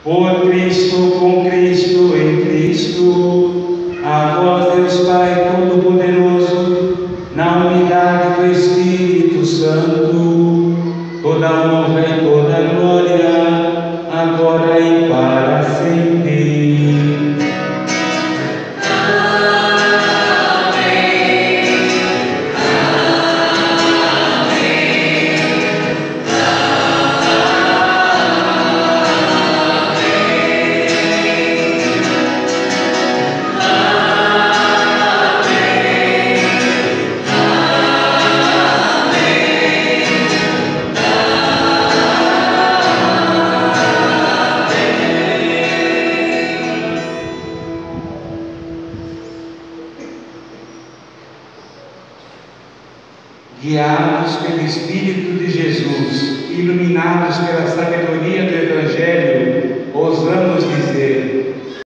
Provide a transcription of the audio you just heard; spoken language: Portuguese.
Por Cristo, com Cristo, em Cristo, a vós, Deus Pai Todo-Poderoso, na unidade do Espírito Santo, toda honra e toda glória, agora e para sempre. Guiados pelo Espírito de Jesus, iluminados pela sabedoria do Evangelho